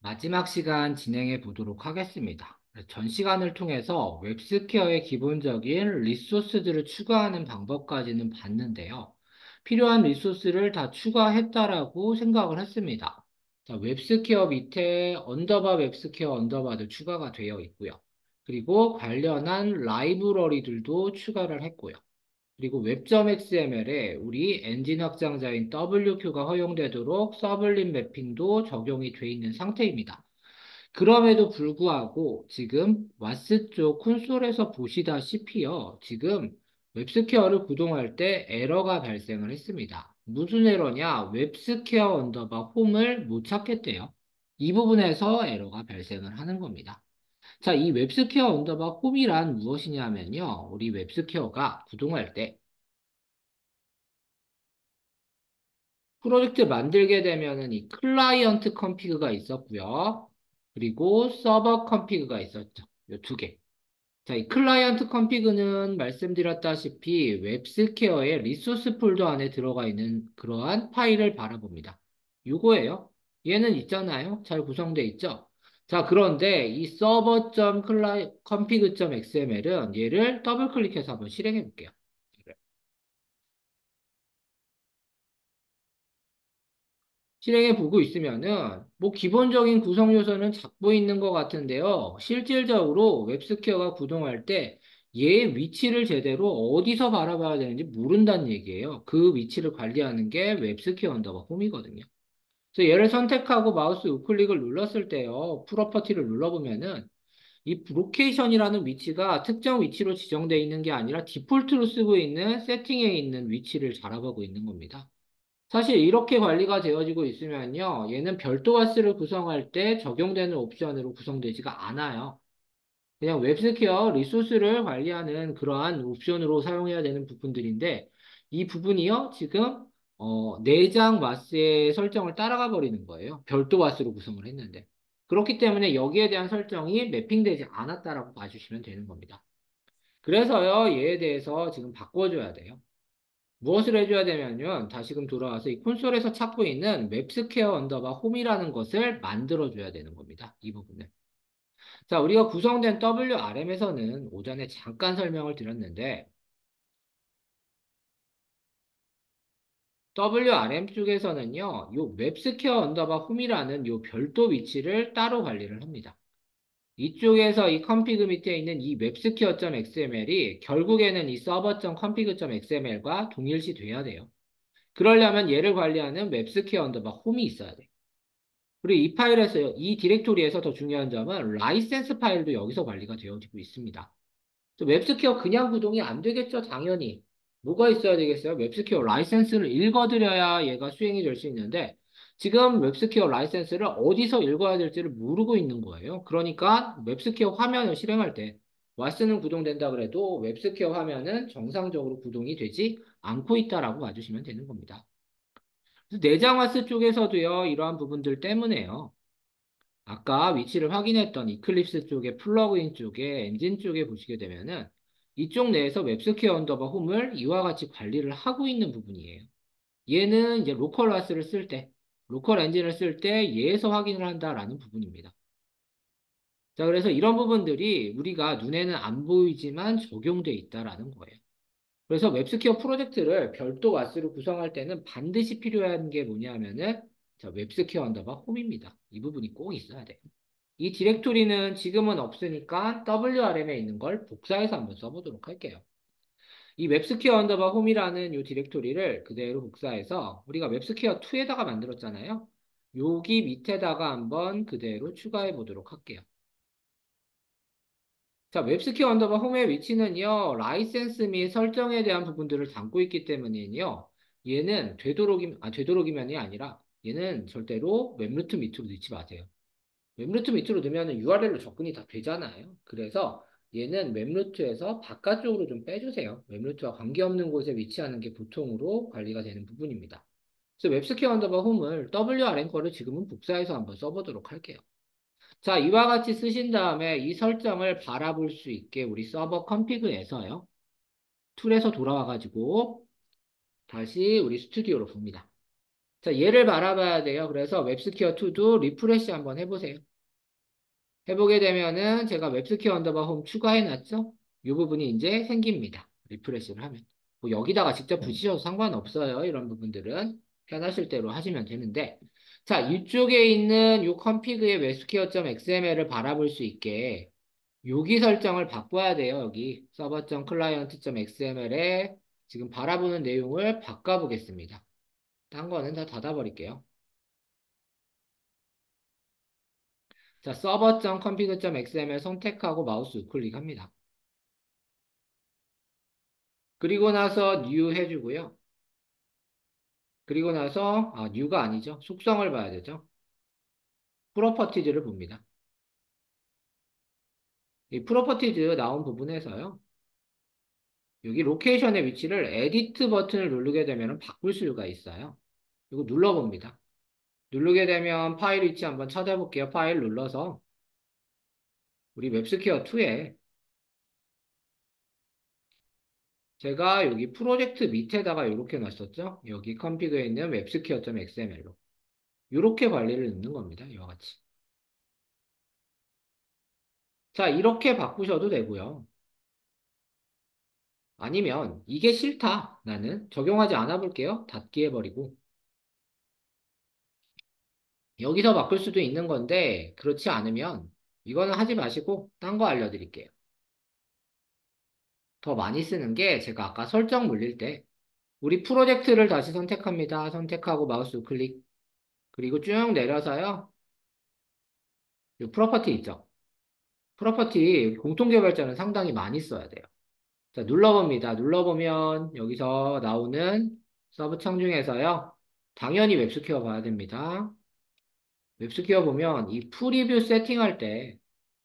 마지막 시간 진행해 보도록 하겠습니다. 전 시간을 통해서 웹스퀘어의 기본적인 리소스들을 추가하는 방법까지는 봤는데요. 필요한 리소스를 다 추가했다라고 생각을 했습니다. 자, 웹스퀘어 밑에 언더바 웹스퀘어 언더바도 추가가 되어 있고요. 그리고 관련한 라이브러리들도 추가를 했고요. 그리고 웹.xml에 우리 엔진 확장자인 WQ가 허용되도록 서블릿 매핑도 적용이 되어 있는 상태입니다. 그럼에도 불구하고 지금 와스 쪽 콘솔에서 보시다시피요. 지금 웹스퀘어를 구동할 때 에러가 발생을 했습니다. 무슨 에러냐? 웹스퀘어 언더바 홈을 못 찾겠대요. 이 부분에서 에러가 발생을 하는 겁니다. 자, 이 웹스퀘어 언더바 홈이란 무엇이냐면요. 우리 웹스퀘어가 구동할 때 프로젝트 만들게 되면은 이 클라이언트 컨피그가 있었고요. 그리고 서버 컨피그가 있었죠. 이 두 개. 자, 이 클라이언트 컨피그는 말씀드렸다시피 웹스퀘어의 리소스 폴더 안에 들어가 있는 그러한 파일을 바라봅니다. 요거예요. 얘는 있잖아요. 잘 구성되어 있죠. 자, 그런데 이 server.config.xml은 얘를 더블 클릭해서 한번 실행해 볼게요. 실행해 보고 있으면은 뭐 기본적인 구성 요소는 잡고 있는 것 같은데요. 실질적으로 웹스퀘어가 구동할 때 얘 위치를 제대로 어디서 바라봐야 되는지 모른다는 얘기예요. 그 위치를 관리하는 게 웹스퀘어 언더바 홈이거든요. 그래서 얘를 선택하고 마우스 우클릭을 눌렀을 때요. 프로퍼티를 눌러보면은 이 로케이션이라는 위치가 특정 위치로 지정되어 있는 게 아니라 디폴트로 쓰고 있는 세팅에 있는 위치를 자라보고 있는 겁니다. 사실 이렇게 관리가 되어지고 있으면요. 얘는 별도 와스를 구성할 때 적용되는 옵션으로 구성되지가 않아요. 그냥 웹스퀘어 리소스를 관리하는 그러한 옵션으로 사용해야 되는 부분들인데 이 부분이요. 지금 내장 와스의 설정을 따라가 버리는 거예요. 별도 와스로 구성을 했는데. 그렇기 때문에 여기에 대한 설정이 매핑되지 않았다라고 봐주시면 되는 겁니다. 그래서요. 얘에 대해서 지금 바꿔줘야 돼요. 무엇을 해줘야 되냐면 다시금 돌아와서 이 콘솔에서 찾고 있는 웹스퀘어 언더바 홈이라는 것을 만들어줘야 되는 겁니다. 이 부분을. 자, 우리가 구성된 WRM에서는 오전에 잠깐 설명을 드렸는데 WRM 쪽에서는요, 요 웹스퀘어 언더바 홈이라는 요 별도 위치를 따로 관리를 합니다. 이쪽에서 이 config 밑에 있는 이 websquare.xml이 결국에는 이 server.config.xml과 동일시 돼야 돼요. 그러려면 얘를 관리하는 웹스퀘어 언더바 홈이 있어야 돼. 그리고 이 파일에서, 이 디렉토리에서 더 중요한 점은 라이센스 파일도 여기서 관리가 되어지고 있습니다. 웹스퀘어 그냥 구동이 안 되겠죠, 당연히. 뭐가 있어야 되겠어요? 웹스퀘어 라이센스를 읽어드려야 얘가 수행이 될 수 있는데, 지금 웹스퀘어 라이센스를 어디서 읽어야 될지를 모르고 있는 거예요. 그러니까 웹스퀘어 화면을 실행할 때, 와스는 구동된다 그래도 웹스퀘어 화면은 정상적으로 구동이 되지 않고 있다라고 봐주시면 되는 겁니다. 그래서 내장와스 쪽에서도요, 이러한 부분들 때문에요. 아까 위치를 확인했던 이클립스 쪽에 플러그인 쪽에 엔진 쪽에 보시게 되면은 이쪽 내에서 웹스퀘어 언더바 홈을 이와 같이 관리를 하고 있는 부분이에요. 얘는 이제 로컬 와스를 쓸 때, 로컬 엔진을 쓸 때 얘에서 확인을 한다라는 부분입니다. 자, 그래서 이런 부분들이 우리가 눈에는 안 보이지만 적용돼 있다라는 거예요. 그래서 웹스퀘어 프로젝트를 별도 와스로 구성할 때는 반드시 필요한 게 뭐냐면은 자, 웹스퀘어 언더바 홈입니다. 이 부분이 꼭 있어야 돼요. 이 디렉토리는 지금은 없으니까 WRM에 있는 걸 복사해서 한번 써보도록 할게요. 이 웹스퀘어 언더바 홈이라는 이 디렉토리를 그대로 복사해서 우리가 웹스퀘어 2에다가 만들었잖아요. 여기 밑에다가 한번 그대로 추가해 보도록 할게요. 자, 웹스퀘어 언더바 홈의 위치는요, 라이센스 및 설정에 대한 부분들을 담고 있기 때문에요, 얘는 되도록이면이 아니라 얘는 절대로 웹루트 밑으로 넣지 마세요. 웹루트 밑으로 넣으면 URL로 접근이 다 되잖아요. 그래서 얘는 웹루트에서 바깥쪽으로 좀 빼주세요. 웹루트와 관계없는 곳에 위치하는 게 보통으로 관리가 되는 부분입니다. 그래서 웹스퀘어 언더바 홈을 WRM 거를 지금은 복사해서 한번 써보도록 할게요. 자, 이와 같이 쓰신 다음에 이 설정을 바라볼 수 있게 우리 서버 컨피그에서요. 툴에서 돌아와가지고 다시 우리 스튜디오로 봅니다. 자, 얘를 바라봐야 돼요. 그래서 웹스퀘어 2도 리프레시 한번 해보세요. 해보게 되면은 제가 웹스퀘어 언더바 홈 추가해놨죠? 이 부분이 이제 생깁니다. 리프레시를 하면. 뭐 여기다가 직접 붙이셔도 상관없어요. 이런 부분들은 편하실 대로 하시면 되는데. 자, 이쪽에 있는 이 컨피그의 웹스퀘어.xml을 바라볼 수 있게 여기 설정을 바꿔야 돼요. 여기 server.client.xml에 지금 바라보는 내용을 바꿔보겠습니다. 딴 거는 다 닫아버릴게요. 자, server.config.xml 선택하고 마우스 우클릭합니다. 그리고 나서 new 해주고요. 그리고 나서 new가 아니죠. 속성을 봐야 되죠. 프로퍼티즈를 봅니다. 이 프로퍼티즈 나온 부분에서요. 여기 로케이션의 위치를 에디트 버튼을 누르게 되면 바꿀 수가 있어요. 이거 눌러봅니다. 누르게 되면 파일 위치 한번 찾아볼게요. 파일 눌러서 우리 웹스퀘어 2에 제가 여기 프로젝트 밑에다가 이렇게 놨었죠. 여기 컨피그에 있는 웹스퀘어.xml로 이렇게 관리를 넣는 겁니다. 이와 같이. 자, 이렇게 바꾸셔도 되고요. 아니면 이게 싫다. 나는 적용하지 않아 볼게요. 닫기 해버리고. 여기서 바꿀 수도 있는 건데 그렇지 않으면 이거는 하지 마시고 딴 거 알려드릴게요. 더 많이 쓰는 게 제가 아까 설정 물릴 때 우리 프로젝트를 다시 선택합니다. 선택하고 마우스 우클릭. 그리고 쭉 내려서요. 이 프로퍼티 있죠? 프로퍼티 공통개발자는 상당히 많이 써야 돼요. 자, 눌러봅니다. 눌러보면 여기서 나오는 서브 창 중에서요. 당연히 웹스퀘어 봐야 됩니다. 웹스퀘어 보면 이 프리뷰 세팅할 때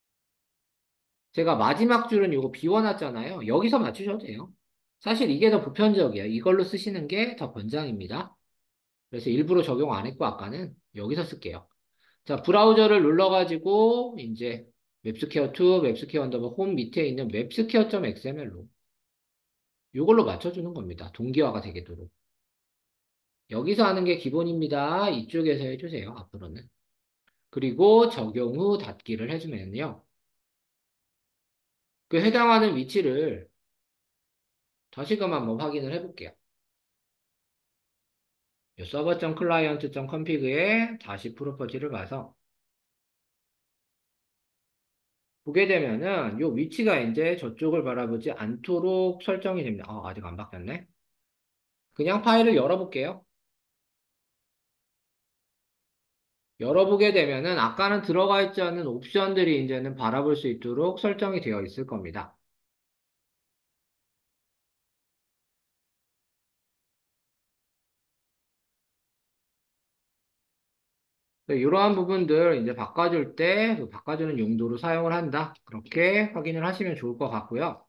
제가 마지막 줄은 이거 비워놨잖아요. 여기서 맞추셔도 돼요. 사실 이게 더 보편적이에요. 이걸로 쓰시는 게 더 권장입니다. 그래서 일부러 적용 안 했고 아까는 여기서 쓸게요. 자, 브라우저를 눌러가지고 이제 웹스퀘어 2, 웹스퀘어 언더바 홈 밑에 있는 웹스퀘어.xml로 이걸로 맞춰주는 겁니다. 동기화가 되도록. 여기서 하는 게 기본입니다. 이쪽에서 해주세요. 앞으로는. 그리고 적용 후 닫기를 해주면요. 그 해당하는 위치를 다시금 한번 확인을 해볼게요. server.client.config에 다시 프로퍼티를 가서 보게 되면은 요 위치가 이제 저쪽을 바라보지 않도록 설정이 됩니다. 아직 안 바뀌었네. 그냥 파일을 열어볼게요. 열어보게 되면은 아까는 들어가 있지 않은 옵션들이 이제는 바라볼 수 있도록 설정이 되어 있을 겁니다. 이러한 부분들 이제 바꿔줄 때 그 바꿔주는 용도로 사용을 한다. 그렇게 확인을 하시면 좋을 것 같고요.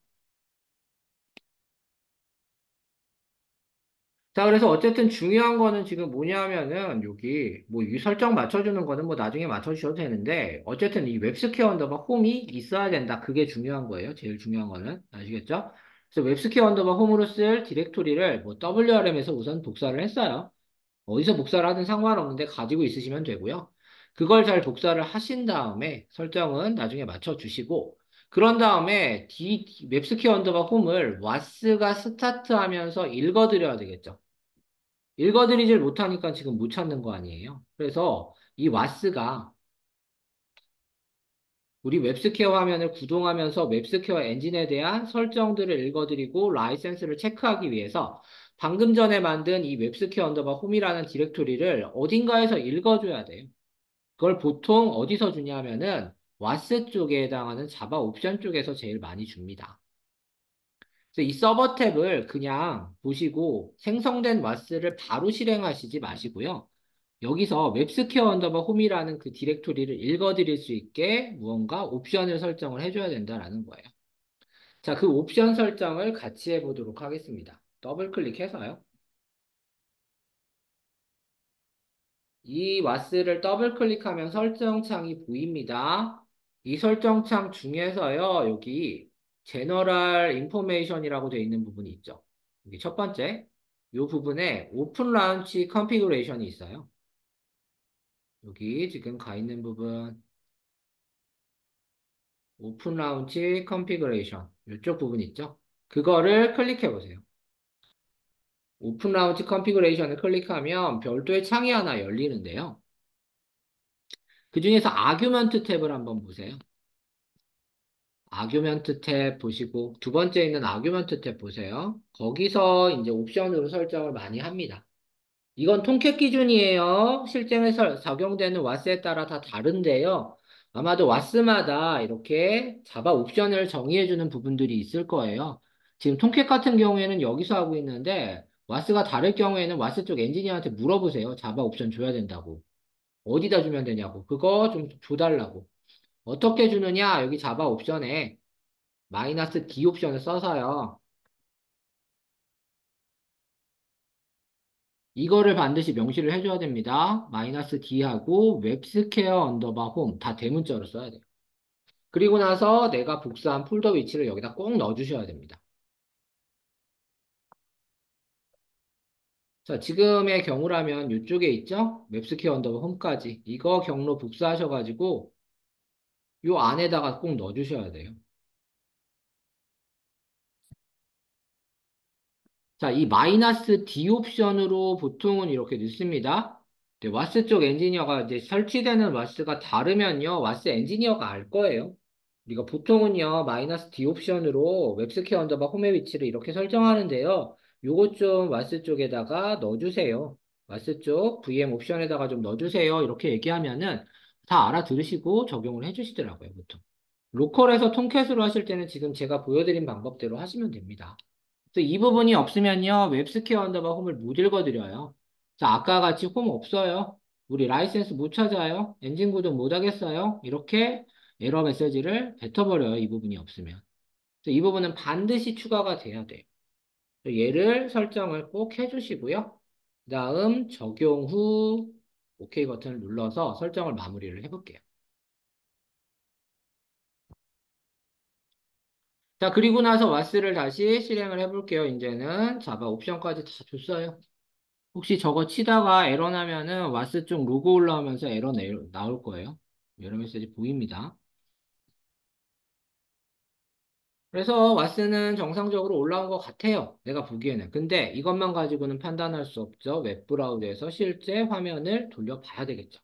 자, 그래서 어쨌든 중요한 거는 지금 뭐냐면은 여기 뭐 이 설정 맞춰주는 거는 뭐 나중에 맞춰주셔도 되는데 어쨌든 이 웹스퀘어 언더바 홈이 있어야 된다. 그게 중요한 거예요. 제일 중요한 거는 아시겠죠? 그래서 웹스퀘어 언더바 홈으로 쓸 디렉토리를 뭐 WRM에서 우선 복사를 했어요. 어디서 복사를 하든 상관없는데 가지고 있으시면 되고요. 그걸 잘 복사를 하신 다음에 설정은 나중에 맞춰주시고 그런 다음에 웹스퀘어 언더바 홈을 was가 스타트하면서 읽어드려야 되겠죠. 읽어드리질 못하니까 지금 못 찾는 거 아니에요. 그래서 이 was가 우리 웹스퀘어 화면을 구동하면서 웹스퀘어 엔진에 대한 설정들을 읽어드리고 라이센스를 체크하기 위해서 방금 전에 만든 이 웹스퀘어 언더바 홈이라는 디렉토리를 어딘가에서 읽어줘야 돼요. 그걸 보통 어디서 주냐면은 was 쪽에 해당하는 자바 옵션 쪽에서 제일 많이 줍니다. 그래서 이 서버 탭을 그냥 보시고 생성된 was를 바로 실행하시지 마시고요. 여기서 웹스퀘어 언더바 홈이라는 그 디렉토리를 읽어드릴 수 있게 무언가 옵션을 설정을 해줘야 된다라는 거예요. 자, 그 옵션 설정을 같이 해보도록 하겠습니다. 더블 클릭해서요. 이 was를 더블 클릭하면 설정창이 보입니다. 이 설정창 중에서요, 여기 General Information이라고 되어 있는 부분이 있죠. 여기 첫 번째. 이 부분에 오픈 라운치 컨피그레이션이 있어요. 여기 지금 가 있는 부분, 오픈 라운치 컨피그레이션. 이쪽 부분 있죠? 그거를 클릭해 보세요. 오픈 라운치 컨피그레이션을 클릭하면 별도의 창이 하나 열리는데요. 그 중에서 아규먼트 탭을 한번 보세요. 아규먼트 탭 보시고 두 번째 있는 아규먼트 탭 보세요. 거기서 이제 옵션으로 설정을 많이 합니다. 이건 통캣 기준이에요. 실제에 적용되는 와스에 따라 다 다른데요. 아마도 와스마다 이렇게 자바 옵션을 정의해주는 부분들이 있을 거예요. 지금 통캣 같은 경우에는 여기서 하고 있는데 와스가 다를 경우에는 와스 쪽 엔지니어한테 물어보세요. 자바 옵션 줘야 된다고. 어디다 주면 되냐고. 그거 좀 줘달라고. 어떻게 주느냐? 여기 자바 옵션에 마이너스 D 옵션을 써서요. 이거를 반드시 명시를 해줘야 됩니다. 마이너스 D하고 웹스퀘어 언더바 홈 다 대문자로 써야 돼요. 그리고 나서 내가 복사한 폴더 위치를 여기다 꼭 넣어주셔야 됩니다. 자, 지금의 경우라면 이쪽에 있죠? 웹스퀘어 언더바 홈까지. 이거 경로 복사하셔가지고 요 안에다가 꼭 넣어주셔야 돼요. 자, 이 마이너스 D 옵션으로 보통은 이렇게 넣습니다. 네, 와스 쪽 엔지니어가 이제 설치되는 와스가 다르면요. 와스 엔지니어가 알 거예요. 우리가 보통은요, 마이너스 D 옵션으로 웹스퀘어 언더바 홈의 위치를 이렇게 설정하는데요. 요것 좀 와스 쪽에다가 넣어주세요. 와스 쪽 VM 옵션에다가 좀 넣어주세요. 이렇게 얘기하면은 다 알아들으시고 적용을 해주시더라고요, 보통. 로컬에서 통캣으로 하실 때는 지금 제가 보여드린 방법대로 하시면 됩니다. 그래서 이 부분이 없으면요, 웹스퀘어 언더바 홈을 못 읽어드려요. 자, 아까 같이 홈 없어요. 우리 라이센스 못 찾아요. 엔진 구동 못 하겠어요. 이렇게 에러 메시지를 뱉어버려요. 이 부분이 없으면. 그래서 이 부분은 반드시 추가가 돼야 돼요. 얘를 설정을 꼭 해주시고요. 그 다음 적용 후 OK 버튼을 눌러서 설정을 마무리를 해볼게요. 자, 그리고 나서 와스를 다시 실행을 해볼게요. 이제는 자바 옵션까지 다 줬어요. 혹시 저거 치다가 에러 나면은 와스 쪽 로고 올라오면서 나올 거예요. 에러 메시지 보입니다. 그래서 와스는 정상적으로 올라온 것 같아요. 내가 보기에는. 근데 이것만 가지고는 판단할 수 없죠. 웹브라우저에서 실제 화면을 돌려봐야 되겠죠.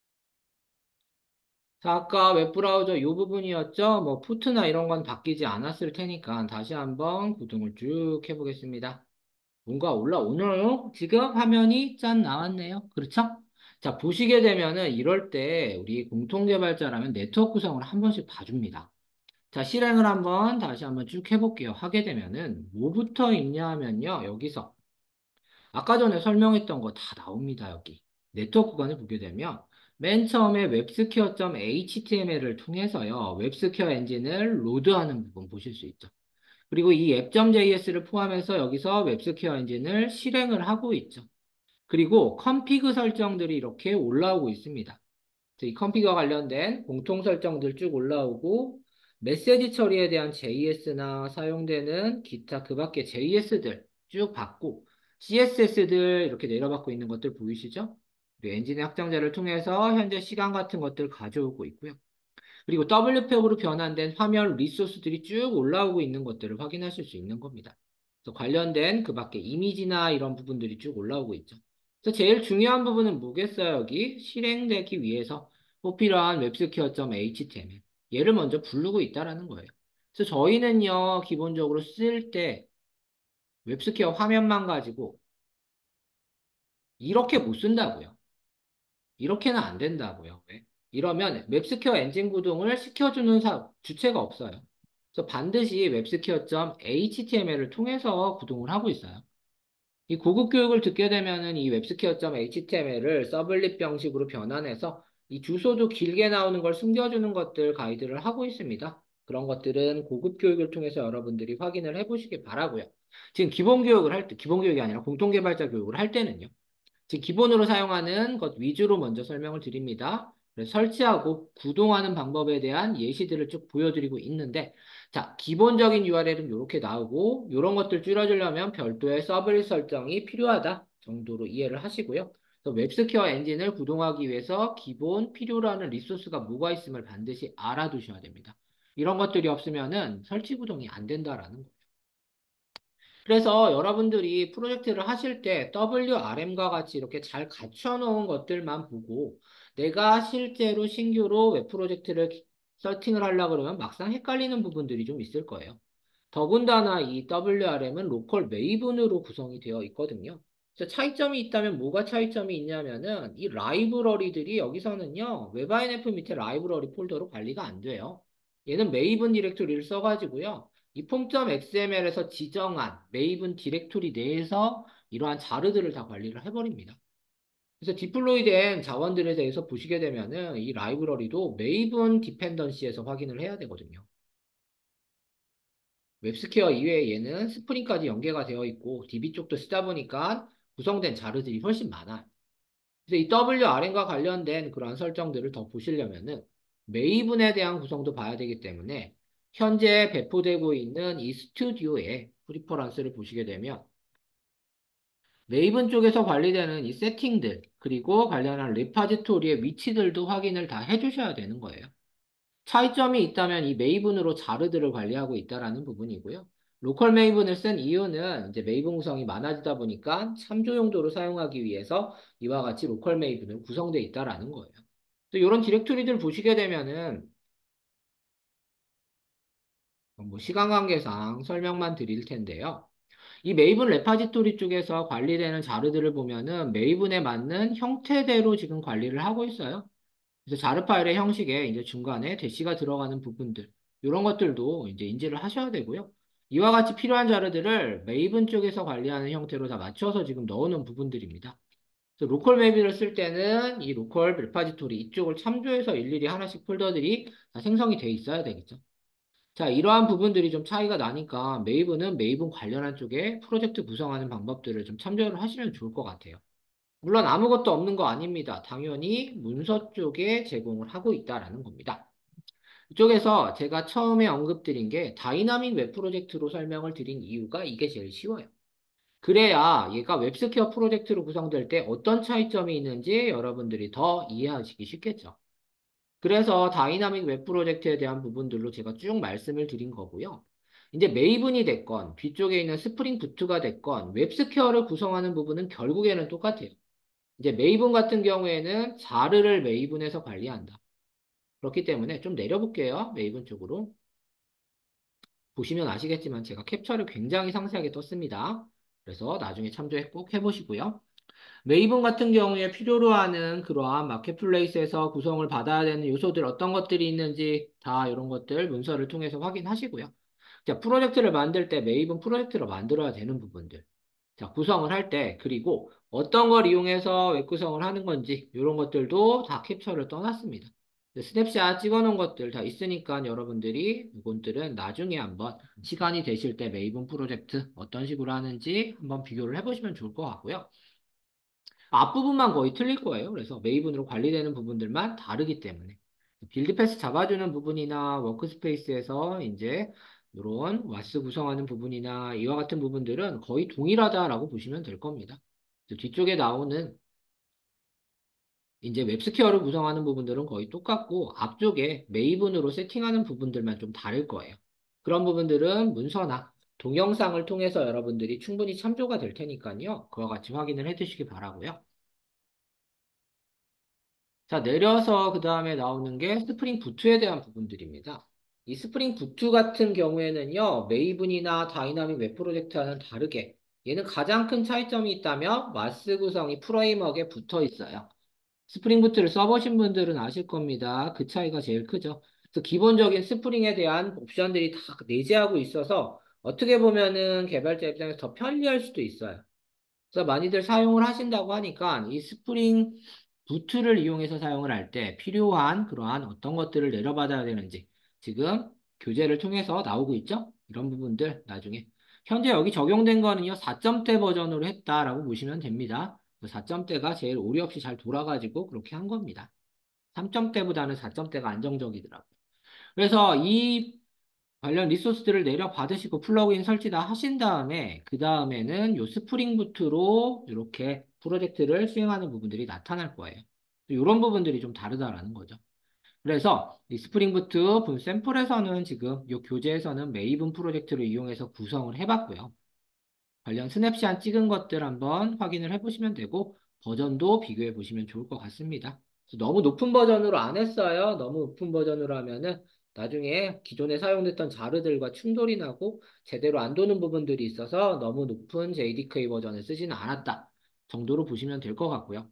자, 아까 웹브라우저 이 부분이었죠. 뭐 푸트나 이런 건 바뀌지 않았을 테니까 다시 한번 구동을 쭉 해보겠습니다. 뭔가 올라오나요? 지금 화면이 짠 나왔네요. 그렇죠? 자, 보시게 되면은 이럴 때 우리 공통개발자라면 네트워크 구성을 한 번씩 봐줍니다. 자, 실행을 한번 다시 한번 쭉 해볼게요. 하게 되면은 뭐부터 있냐 하면요. 여기서 아까 전에 설명했던 거 다 나옵니다. 여기. 네트워크 구간을 보게 되면 맨 처음에 웹스퀘어.html을 통해서요. 웹스퀘어 엔진을 로드하는 부분 보실 수 있죠. 그리고 이 앱.js를 포함해서 여기서 웹스퀘어 엔진을 실행을 하고 있죠. 그리고 컴피그 설정들이 이렇게 올라오고 있습니다. 이 컴피그와 관련된 공통 설정들 쭉 올라오고 메시지 처리에 대한 JS나 사용되는 기타 그 밖의 JS들 쭉 받고 CSS들 이렇게 내려받고 있는 것들 보이시죠? 그리고 엔진의 확장자를 통해서 현재 시간 같은 것들 가져오고 있고요. 그리고 WPEG으로 변환된 화면 리소스들이 쭉 올라오고 있는 것들을 확인하실 수 있는 겁니다. 그래서 관련된 그 밖에 이미지나 이런 부분들이 쭉 올라오고 있죠. 그래서 제일 중요한 부분은 뭐겠어요? 여기 실행되기 위해서 꼭 필요한 웹스퀘어.html 얘를 먼저 부르고 있다라는 거예요. 그래서 저희는요 기본적으로 쓸 때 웹스퀘어 화면만 가지고 이렇게 못 쓴다고요. 이렇게는 안 된다고요. 왜? 이러면 웹스퀘어 엔진 구동을 시켜주는 주체가 없어요. 그래서 반드시 웹스퀘어.html을 통해서 구동을 하고 있어요. 이 고급 교육을 듣게 되면은 이 웹스퀘어.html을 서블릿 형식으로 변환해서 이 주소도 길게 나오는 걸 숨겨주는 것들 가이드를 하고 있습니다. 그런 것들은 고급 교육을 통해서 여러분들이 확인을 해보시기 바라고요. 지금 기본 교육을 할 때, 기본 교육이 아니라 공통개발자 교육을 할 때는요. 즉 기본으로 사용하는 것 위주로 먼저 설명을 드립니다. 그래서 설치하고 구동하는 방법에 대한 예시들을 쭉 보여드리고 있는데, 자, 기본적인 URL은 이렇게 나오고, 이런 것들 줄여주려면 별도의 서브릿 설정이 필요하다 정도로 이해를 하시고요. 그래서 웹스퀘어 엔진을 구동하기 위해서 기본 필요로 하는 리소스가 뭐가 있음을 반드시 알아두셔야 됩니다. 이런 것들이 없으면은 설치 구동이 안 된다라는 거예요. 그래서 여러분들이 프로젝트를 하실 때 WRM과 같이 이렇게 잘 갖춰놓은 것들만 보고 내가 실제로 신규로 웹 프로젝트를 세팅을 하려고 그러면 막상 헷갈리는 부분들이 좀 있을 거예요. 더군다나 이 WRM은 로컬 메이븐으로 구성이 되어 있거든요. 그래서 차이점이 있다면 뭐가 차이점이 있냐면은 이 라이브러리들이 여기서는요, 웹INF 밑에 라이브러리 폴더로 관리가 안 돼요. 얘는 메이븐 디렉토리를 써가지고요. 이 폼.xml에서 지정한 메이븐 디렉토리 내에서 이러한 자르들을 다 관리를 해버립니다. 그래서 디플로이된 자원들에 대해서 보시게 되면은 이 라이브러리도 메이븐 디펜던시에서 확인을 해야 되거든요. 웹스퀘어 이외에 얘는 스프링까지 연계가 되어 있고 DB 쪽도 쓰다 보니까 구성된 자르들이 훨씬 많아요. 그래서 이 WRM과 관련된 그러한 설정들을 더 보시려면은 메이븐에 대한 구성도 봐야 되기 때문에 현재 배포되고 있는 이 스튜디오의 프리퍼런스를 보시게 되면 메이븐 쪽에서 관리되는 이 세팅들 그리고 관련한 레파지토리의 위치들도 확인을 다 해주셔야 되는 거예요. 차이점이 있다면 이 메이븐으로 자르들을 관리하고 있다라는 부분이고요. 로컬 메이븐을 쓴 이유는 이제 메이븐 구성이 많아지다 보니까 참조 용도로 사용하기 위해서 이와 같이 로컬 메이븐을 구성되어 있다라는 거예요. 또 이런 디렉토리들 보시게 되면은 뭐 시간 관계상 설명만 드릴 텐데요. 이 메이븐 레파지토리 쪽에서 관리되는 자르들을 보면은 메이븐에 맞는 형태대로 지금 관리를 하고 있어요. 그래서 자르 파일의 형식에 이제 중간에 대시가 들어가는 부분들, 이런 것들도 이제 인지를 하셔야 되고요. 이와 같이 필요한 자르들을 메이븐 쪽에서 관리하는 형태로 다 맞춰서 지금 넣어놓은 부분들입니다. 그래서 로컬 메이븐을 쓸 때는 이 로컬 레파지토리 이쪽을 참조해서 일일이 하나씩 폴더들이 다 생성이 돼 있어야 되겠죠. 자, 이러한 부분들이 좀 차이가 나니까 메이븐은 메이븐 관련한 쪽에 프로젝트 구성하는 방법들을 좀 참조를 하시면 좋을 것 같아요. 물론 아무것도 없는 거 아닙니다. 당연히 문서 쪽에 제공을 하고 있다라는 겁니다. 이쪽에서 제가 처음에 언급드린 게 다이나믹 웹 프로젝트로 설명을 드린 이유가 이게 제일 쉬워요. 그래야 얘가 웹스퀘어 프로젝트로 구성될 때 어떤 차이점이 있는지 여러분들이 더 이해하시기 쉽겠죠. 그래서 다이나믹 웹 프로젝트에 대한 부분들로 제가 쭉 말씀을 드린 거고요. 이제 메이븐이 됐건, 뒤쪽에 있는 스프링 부트가 됐건, 웹스퀘어를 구성하는 부분은 결국에는 똑같아요. 이제 메이븐 같은 경우에는 자르를 메이븐에서 관리한다. 그렇기 때문에 좀 내려볼게요. 메이븐 쪽으로. 보시면 아시겠지만 제가 캡처를 굉장히 상세하게 떴습니다. 그래서 나중에 참조해 꼭 해보시고요. 메이븐 같은 경우에 필요로 하는 그러한 마켓플레이스에서 구성을 받아야 되는 요소들 어떤 것들이 있는지 다 이런 것들 문서를 통해서 확인하시고요. 자, 프로젝트를 만들 때 메이븐 프로젝트를 만들어야 되는 부분들. 자, 구성을 할 때, 그리고 어떤 걸 이용해서 웹 구성을 하는 건지, 이런 것들도 다 캡처를 떠났습니다. 스냅샷 찍어 놓은 것들 다 있으니까 여러분들이 이것들은 나중에 한번 시간이 되실 때 메이븐 프로젝트 어떤 식으로 하는지 한번 비교를 해보시면 좋을 것 같고요. 앞부분만 거의 틀릴 거예요. 그래서 메이븐으로 관리되는 부분들만 다르기 때문에. 빌드 패스 잡아주는 부분이나 워크스페이스에서 이제 이런 와스 구성하는 부분이나 이와 같은 부분들은 거의 동일하다라고 보시면 될 겁니다. 뒤쪽에 나오는 이제 웹스퀘어를 구성하는 부분들은 거의 똑같고 앞쪽에 메이븐으로 세팅하는 부분들만 좀 다를 거예요. 그런 부분들은 문서나 동영상을 통해서 여러분들이 충분히 참조가 될 테니까요. 그와 같이 확인을 해 두시기 바라고요. 자, 내려서 그 다음에 나오는 게 스프링 부트에 대한 부분들입니다. 이 스프링 부트 같은 경우에는요, 메이븐이나 다이나믹 웹 프로젝트와는 다르게 얘는 가장 큰 차이점이 있다면 마스 구성이 프레임워크에 붙어 있어요. 스프링 부트를 써보신 분들은 아실 겁니다. 그 차이가 제일 크죠. 그래서 기본적인 스프링에 대한 옵션들이 다 내재하고 있어서 어떻게 보면은 개발자 입장에서 더 편리할 수도 있어요. 그래서 많이들 사용을 하신다고 하니까 이 스프링 부트를 이용해서 사용을 할 때 필요한 그러한 어떤 것들을 내려받아야 되는지 지금 교재를 통해서 나오고 있죠? 이런 부분들 나중에 현재 여기 적용된 거는요 4점대 버전으로 했다라고 보시면 됩니다. 4점대가 제일 오류 없이 잘 돌아가지고 그렇게 한 겁니다. 3점대보다는 4점대가 안정적이더라고요. 그래서 이 관련 리소스들을 내려받으시고 플러그인 설치 다 하신 다음에 그 다음에는 요 스프링 부트로 이렇게 프로젝트를 수행하는 부분들이 나타날 거예요. 이런 부분들이 좀 다르다라는 거죠. 그래서 이 스프링 부트 분 샘플에서는 지금 요 교재에서는 메이븐 프로젝트를 이용해서 구성을 해봤고요. 관련 스냅샷 찍은 것들 한번 확인을 해보시면 되고 버전도 비교해 보시면 좋을 것 같습니다. 그래서 너무 높은 버전으로 안 했어요. 너무 높은 버전으로 하면은 나중에 기존에 사용됐던 자르들과 충돌이 나고 제대로 안 도는 부분들이 있어서 너무 높은 JDK 버전을 쓰지는 않았다 정도로 보시면 될 것 같고요.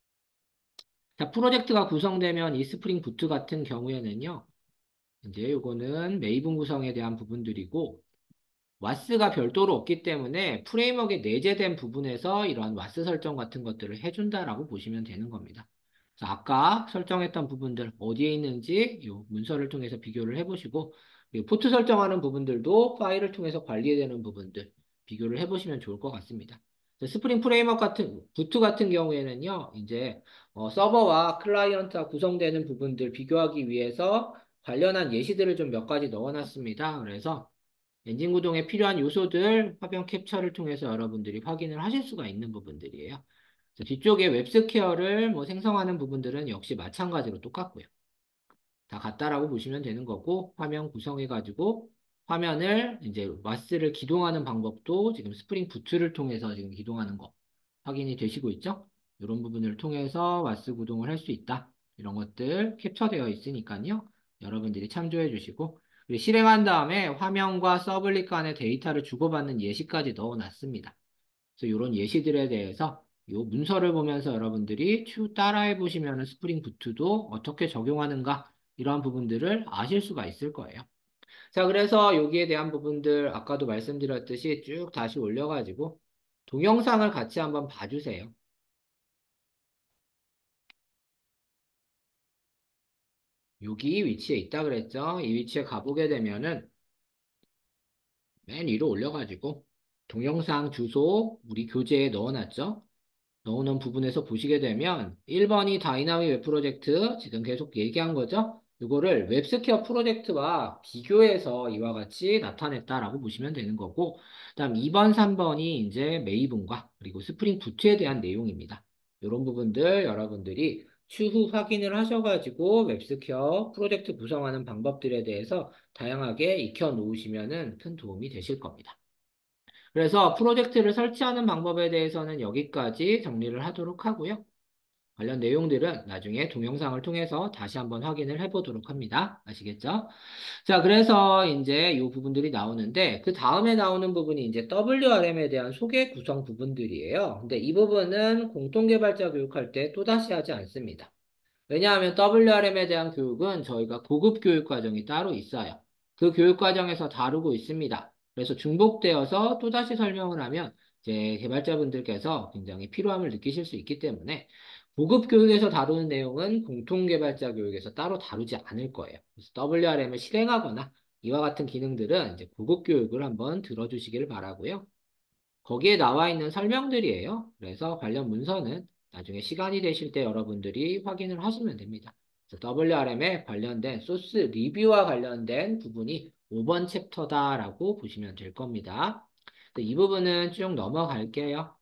자, 프로젝트가 구성되면 이 스프링 부트 같은 경우에는요. 이제 요거는 메이븐 구성에 대한 부분들이고 와스가 별도로 없기 때문에 프레임워크에 내재된 부분에서 이러한 와스 설정 같은 것들을 해준다라고 보시면 되는 겁니다. 그래서 아까 설정했던 부분들 어디에 있는지 이 문서를 통해서 비교를 해보시고 이 포트 설정하는 부분들도 파일을 통해서 관리되는 부분들 비교를 해보시면 좋을 것 같습니다. 스프링 프레임워크 같은 부트 같은 경우에는요, 이제 서버와 클라이언트가 구성되는 부분들 비교하기 위해서 관련한 예시들을 좀 몇 가지 넣어놨습니다. 그래서 엔진 구동에 필요한 요소들 화면 캡처를 통해서 여러분들이 확인을 하실 수가 있는 부분들이에요. 뒤쪽에 웹스퀘어를 뭐 생성하는 부분들은 역시 마찬가지로 똑같고요. 다 같다라고 보시면 되는 거고 화면 구성해가지고 화면을 이제 마스를 기동하는 방법도 지금 스프링 부트를 통해서 지금 기동하는 거 확인이 되시고 있죠? 이런 부분을 통해서 마스 구동을 할 수 있다. 이런 것들 캡처되어 있으니까요. 여러분들이 참조해 주시고 그리고 실행한 다음에 화면과 서블릿 간의 데이터를 주고받는 예시까지 넣어놨습니다. 그래서 이런 예시들에 대해서 이 문서를 보면서 여러분들이 쭉 따라해 보시면 스프링 부트도 어떻게 적용하는가 이러한 부분들을 아실 수가 있을 거예요. 자, 그래서 여기에 대한 부분들 아까도 말씀드렸듯이 쭉 다시 올려가지고 동영상을 같이 한번 봐주세요. 여기 위치에 있다 그랬죠? 이 위치에 가보게 되면은 맨 위로 올려가지고 동영상 주소 우리 교재에 넣어놨죠? 넣어놓은 부분에서 보시게 되면 1번이 다이나믹 웹 프로젝트 지금 계속 얘기한 거죠. 이거를 웹스퀘어 프로젝트와 비교해서 이와 같이 나타냈다라고 보시면 되는 거고 그다음 2번, 3번이 이제 메이븐과 그리고 스프링 부트에 대한 내용입니다. 이런 부분들 여러분들이 추후 확인을 하셔가지고 웹스퀘어 프로젝트 구성하는 방법들에 대해서 다양하게 익혀 놓으시면 큰 도움이 되실 겁니다. 그래서 프로젝트를 설치하는 방법에 대해서는 여기까지 정리를 하도록 하고요. 관련 내용들은 나중에 동영상을 통해서 다시 한번 확인을 해보도록 합니다. 아시겠죠? 자, 그래서 이제 이 부분들이 나오는데 그 다음에 나오는 부분이 이제 WRM에 대한 소개 구성 부분들이에요. 근데 이 부분은 공동개발자 교육할 때 또다시 하지 않습니다. 왜냐하면 WRM에 대한 교육은 저희가 고급 교육 과정이 따로 있어요. 그 교육 과정에서 다루고 있습니다. 그래서 중복되어서 또다시 설명을 하면 이제 개발자분들께서 굉장히 피로함을 느끼실 수 있기 때문에 고급 교육에서 다루는 내용은 공통 개발자 교육에서 따로 다루지 않을 거예요. 그래서 WRM을 실행하거나 이와 같은 기능들은 이제 고급 교육을 한번 들어주시기를 바라고요. 거기에 나와 있는 설명들이에요. 그래서 관련 문서는 나중에 시간이 되실 때 여러분들이 확인을 하시면 됩니다. WRM에 관련된 소스 리뷰와 관련된 부분이 5번 챕터다라고 보시면 될 겁니다. 이 부분은 쭉 넘어갈게요.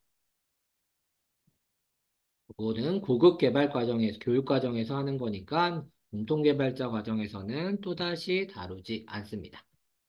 그거는 고급 개발 과정에서, 교육 과정에서 하는 거니까 공통 개발자 과정에서는 또다시 다루지 않습니다.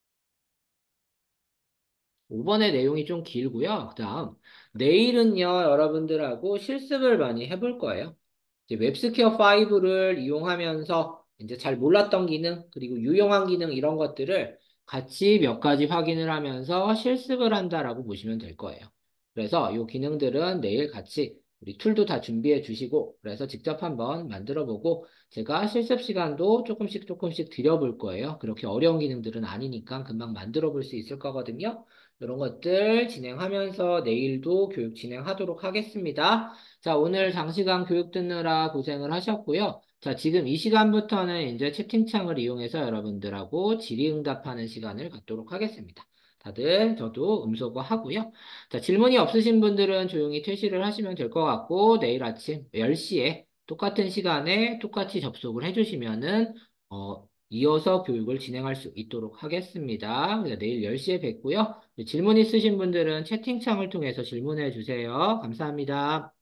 5번의 내용이 좀 길고요. 그 다음, 내일은요, 여러분들하고 실습을 많이 해볼 거예요. 이제 웹스퀘어 5를 이용하면서 이제 잘 몰랐던 기능, 그리고 유용한 기능 이런 것들을 같이 몇 가지 확인을 하면서 실습을 한다라고 보시면 될 거예요. 그래서 이 기능들은 내일 같이 우리 툴도 다 준비해 주시고, 그래서 직접 한번 만들어 보고, 제가 실습 시간도 조금씩 조금씩 드려볼 거예요. 그렇게 어려운 기능들은 아니니까 금방 만들어 볼 수 있을 거거든요. 이런 것들 진행하면서 내일도 교육 진행하도록 하겠습니다. 자, 오늘 장시간 교육 듣느라 고생을 하셨고요. 자, 지금 이 시간부터는 이제 채팅창을 이용해서 여러분들하고 질의응답하는 시간을 갖도록 하겠습니다. 다들 저도 음소거 하고요. 자, 질문이 없으신 분들은 조용히 퇴실을 하시면 될 것 같고, 내일 아침 10시에 똑같은 시간에 똑같이 접속을 해주시면은, 이어서 교육을 진행할 수 있도록 하겠습니다. 그래서 내일 10시에 뵙고요. 질문 있으신 분들은 채팅창을 통해서 질문해 주세요. 감사합니다.